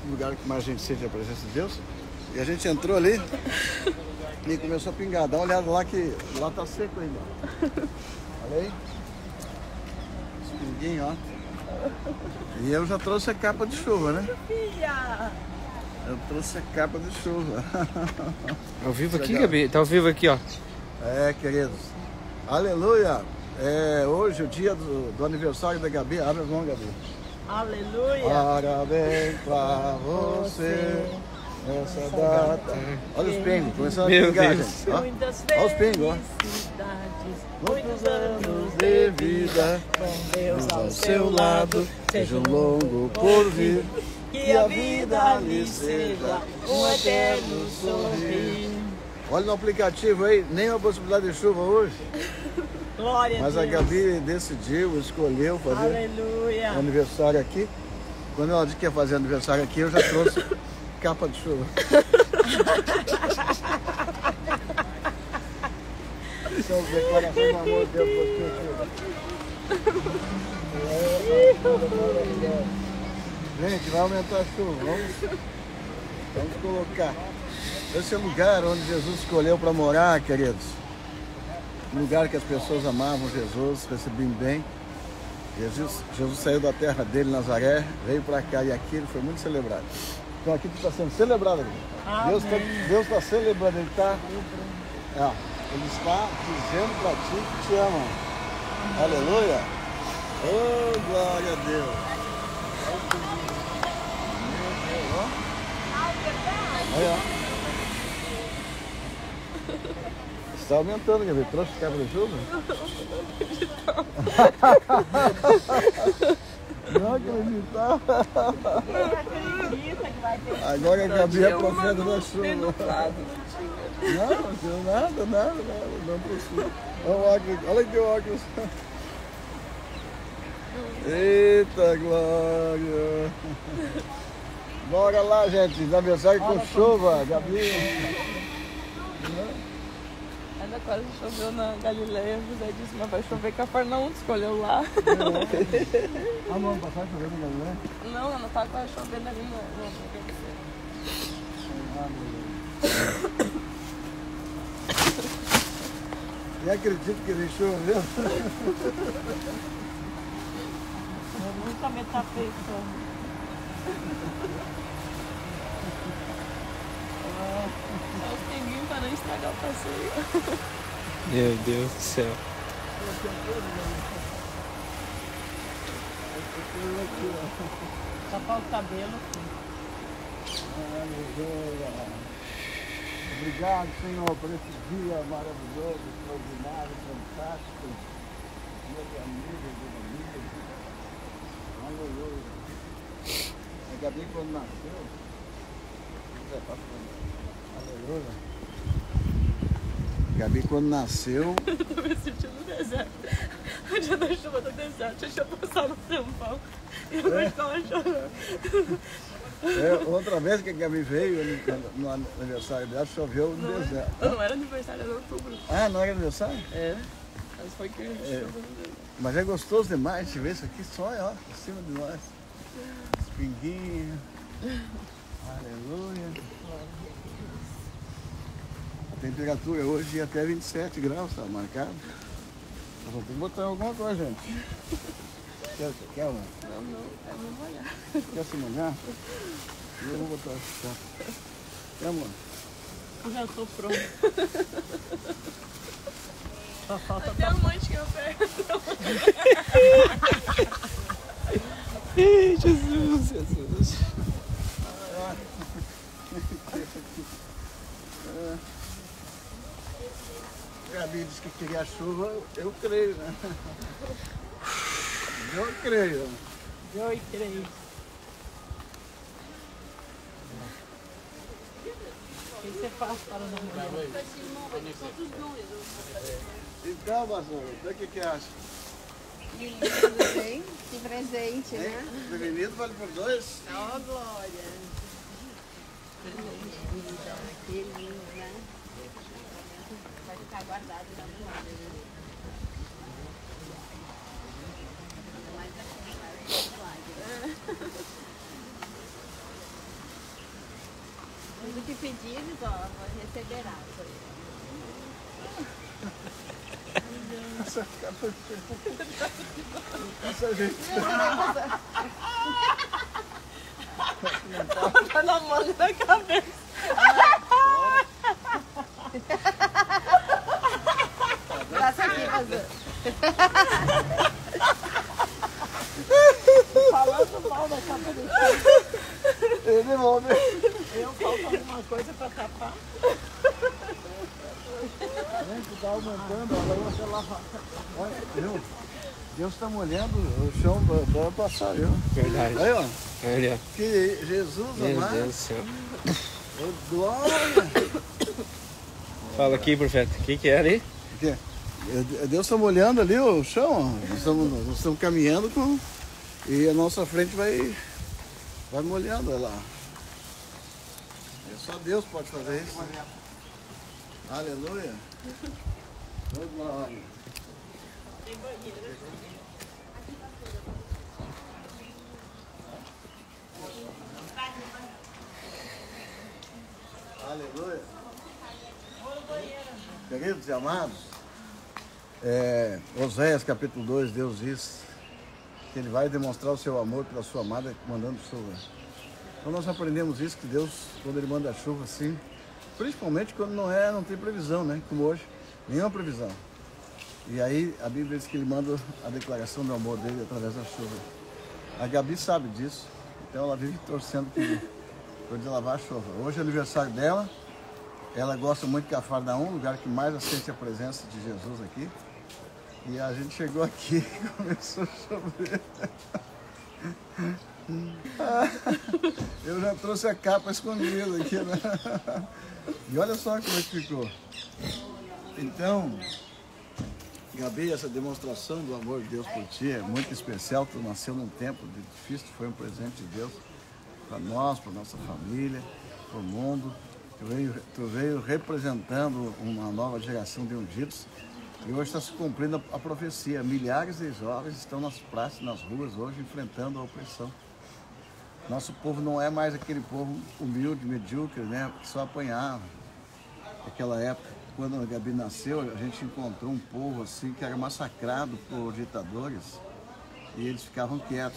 lugar que mais a gente sente a presença de Deus. E a gente entrou ali e começou a pingar. Dá uma olhada lá que lá tá seco ainda. Olha aí. Os pinguinhos, ó. E eu já trouxe a capa de chuva, né? Filha! Eu trouxe a capa de chuva. Ao vivo aqui, Gabi? Tá ao vivo aqui, ó. É, queridos. Aleluia! É hoje o dia do aniversário da Gabi. Abre as mãos, Gabi. Aleluia! Parabéns pra você nessa data. Olha os pingos, começando a Meu pingar, Deus. gente. Ó. Muitas Olha os pingos, ó. felicidades, Muitos anos de vida, com Deus ao seu lado, seja um longo por vir, que a vida lhe seja um eterno sorrir. Olha no aplicativo aí, nem uma possibilidade de chuva hoje. Glória Mas a a Deus. Gabi decidiu, escolheu fazer Aleluia. aniversário aqui. Quando ela disse que ia fazer aniversário aqui, eu já trouxe capa de chuva. Então, declaração de amor de Deus por você, chuva. Gente, vai aumentar a chuva. Vamos colocar. Esse é o lugar onde Jesus escolheu para morar, queridos. Um lugar que as pessoas amavam Jesus, recebiam bem. Jesus saiu da terra dele, Nazaré, veio para cá e aqui ele foi muito celebrado. Então aqui está sendo celebrado. Deus está celebrando, ele está dizendo para ti que te ama. Aleluia! Oh, glória a Deus! Olha, está aumentando, Gabi. Trouxe capa de chuva? Não acredita. Acredita que vai ter. Agora a Gabi é profeta da chuva. Não, Nada, não precisa. Olha o óculos, olha aqui o óculos. Eita glória! Bora lá, gente, aniversário com chuva, Gabi. Ainda quase choveu na Galileia, José disse, mas vai chover Cafarnaum, escolheu lá. Ah, não, passar chovendo na Galileia? Não, não tá quase chovendo ali no E acredito que ele choveu. Eu nunca me tapei como. Só os pinguinhos para não estragar o passeio. Meu Deus do céu. Só falta o cabelo. Obrigado, Senhor, por esse dia maravilhoso, extraordinário, fantástico. Dia de amigos, de amigos. Aleluia. A Gabi, quando nasceu, aleluia. Gabi, quando nasceu, Eu tô me sentindo no deserto. O dia da chuva do deserto, deixa eu passar no tampão. E eu não estava chorando. outra vez que a Gabi veio no aniversário dela, choveu no deserto. Não era aniversário, era outubro. Ah, não era aniversário? É, mas foi que chuva no deserto. Mas é gostoso demais te ver isso aqui só, ó, em cima de nós. Os pinguinhos. Aleluia. A temperatura hoje é até 27 graus, tá marcado. Nós vamos ter que botar alguma coisa, gente. Quer uma? Não, é me molhar. Quer se molhar? Eu vou botar esse saco. Quer, amor? Eu já tô pronto. Só falta Até a mãe tinha perto. Ih, Jesus. Gabi disse que queria chuva, eu creio, né? Eu creio. eu e 3. O que você faz para não morrer? Então, pastor, o que acha? Tudo bem? Que presente, né? Prevenido vale por 2? Ó, glória! Que lindo, né? Vai ficar guardado na memória, né? Mais Tudo que pedires, ó, receberás. Essa capa... Essa gente... Tá na mão da cabeça. Passa aqui, Mazan. Falando mal da capa do chão. Ele volta. Eu falta alguma coisa pra tapar. Gente, tá aumentando, agora você lavar. Olha, viu? Deus está molhando o chão para passar, viu? Verdade. Aí, ó. Olha. Que Jesus Meu amado. Deus do céu. Ô, glória. Fala aqui, profeta. O que é ali? Aqui. Deus está molhando ali o chão. Ó. Nós estamos caminhando com... E a nossa frente vai molhando, olha lá. É só Deus pode fazer isso. Aleluia. Ô, glória. Tem banheiro. Aleluia. Queridos e amados, Oséias capítulo 2, Deus diz que Ele vai demonstrar o seu amor pela sua amada mandando chuva. Então nós aprendemos isso, que Deus, quando Ele manda chuva assim, principalmente quando não tem previsão, né? Como hoje, nenhuma previsão. E aí a Bíblia diz que Ele manda a declaração do amor dele através da chuva. A Gabi sabe disso, então ela vive torcendo por de lavar a chuva. Hoje é aniversário dela, ela gosta muito de Cafarnaum, lugar que mais sente a presença de Jesus aqui. E a gente chegou aqui e começou a chover. Eu já trouxe a capa escondida aqui, né? E olha só como é que ficou. Então, Gabi, essa demonstração do amor de Deus por ti é muito especial. Tu nasceu num tempo difícil, foi um presente de Deus para nós, para nossa família, para o mundo. Tu veio representando uma nova geração de ungidos. E hoje está se cumprindo a profecia. Milhares de jovens estão nas praças, nas ruas hoje, enfrentando a opressão. Nosso povo não é mais aquele povo humilde, medíocre, né? Que só apanhava. Naquela época, quando a Gabi nasceu, a gente encontrou um povo assim que era massacrado por ditadores e eles ficavam quietos.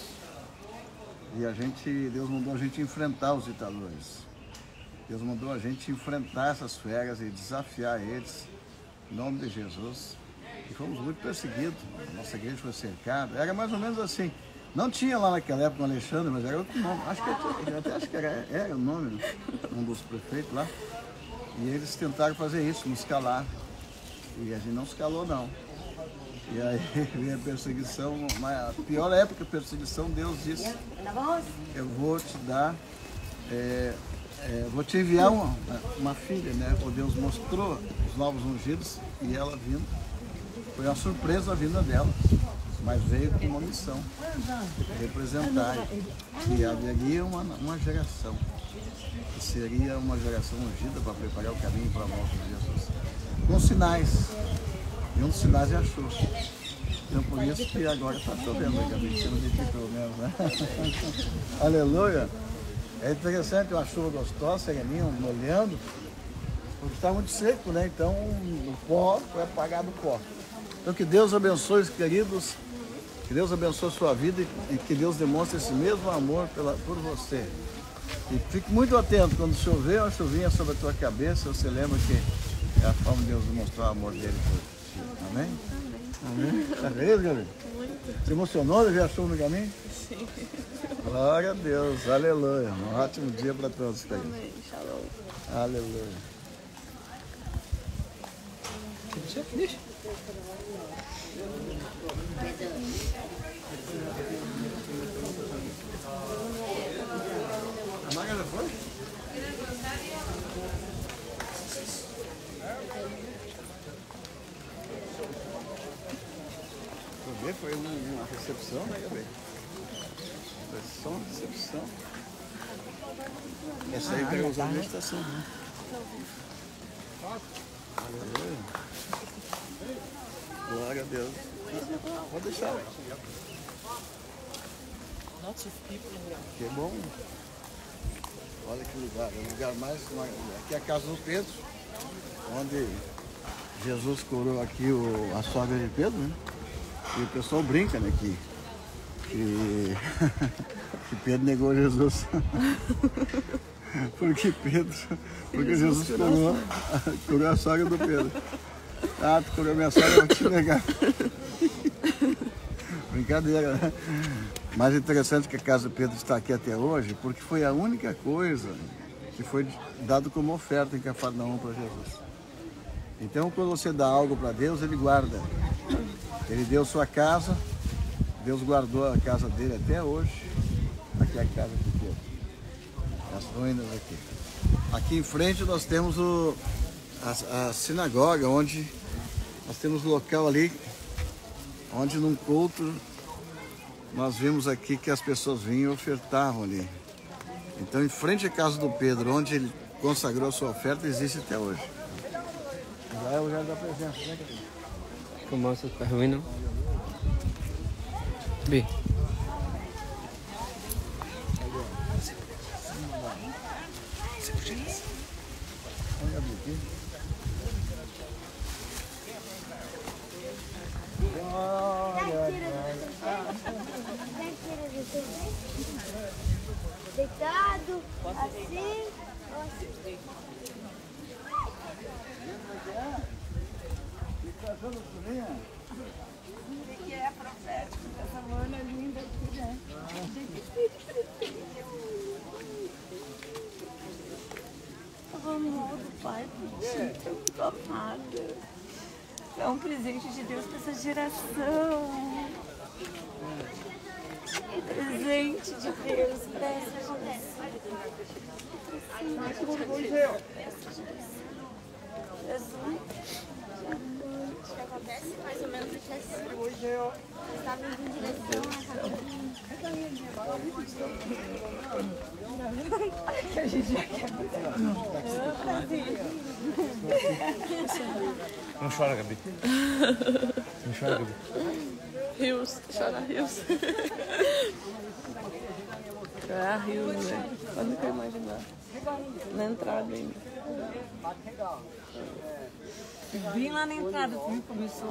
E Deus mandou a gente enfrentar os ditadores. Deus mandou a gente enfrentar essas feras e desafiar eles. Em nome de Jesus. E fomos muito perseguidos. Nossa igreja foi cercada. Era mais ou menos assim. Não tinha lá naquela época o Alexandre, mas era outro nome. Acho que era o nome, um dos prefeitos lá. E eles tentaram fazer isso, nos calar. E a gente não se calou, não. E aí veio a perseguição. A pior época de perseguição, Deus disse: eu vou te dar... vou te enviar uma filha, né? O Deus mostrou os novos ungidos e ela vindo. Foi uma surpresa a vinda dela, mas veio com uma missão, representar. E haveria uma geração, que seria uma geração ungida para preparar o caminho para a volta de Jesus. Com sinais, e um dos sinais é a chuva. Então por isso que agora está chovendo, né? Aqui pelo menos, né? Aleluia! É interessante, uma chuva gostosa, sereninha, molhando, porque está muito seco, né? Então o pó foi apagado o pó. Então que Deus abençoe os queridos, que Deus abençoe a sua vida e que Deus demonstre esse mesmo amor por você. E fique muito atento, quando chover uma chuvinha sobre a tua cabeça, você lembra que é a forma de Deus demonstrar o amor dele por ti. Amém? Amém? Tá feliz, Gabi? Muito. Se emocionou de ver a chuva no caminho? Sim. Glória a Deus, aleluia. Um ótimo dia para todos. Amém. Shalom. Aleluia. Deixa. A Maga já foi? Foi uma recepção, né, Gabriel? Foi só uma recepção. Essa aí pega usar na estação, né? Aleluia. Glória a Deus. Pode deixar. Lots of people around. Que bom. Olha que lugar, é o lugar mais... Aqui é a casa do Pedro, onde Jesus curou aqui a sogra de Pedro, né? E o pessoal brinca, né, que Pedro negou Jesus. Porque Jesus curou a sogra do Pedro. Ah, tu curou minha sogra, eu vou te negar. Brincadeira, né? Mas é interessante que a casa do Pedro está aqui até hoje, porque foi a única coisa que foi dado como oferta em Cafarnaum para Jesus. Então, quando você dá algo para Deus, Ele guarda. Ele deu sua casa, Deus guardou a casa dele até hoje. Aqui é a casa de Pedro. As ruínas aqui. Aqui em frente nós temos a sinagoga, onde nós temos um local ali, onde num culto nós vimos aqui que as pessoas vinham e ofertavam ali. Então, em frente à casa do Pedro, onde ele consagrou a sua oferta, existe até hoje. Já é o lugar da presença, né, Cadê? Como essa ruína? Bi. Olha aqui. Deitado, assim. Que é profético, essa morna linda aqui, né? O amor do Pai por ti, eu muito amada. É um presente de Deus para essa geração. É presente de Deus para essa geração. Jesus. Acho que acontece mais ou menos assim. Estava indo em direção à cabine. Que a gente já quer. Não chora, Gabi. Não chora, Gabi. Rios, chora rios. Ah, rios, né? Eu nunca imaginar. Na entrada ainda. Vim lá na entrada, tu viu? Começou.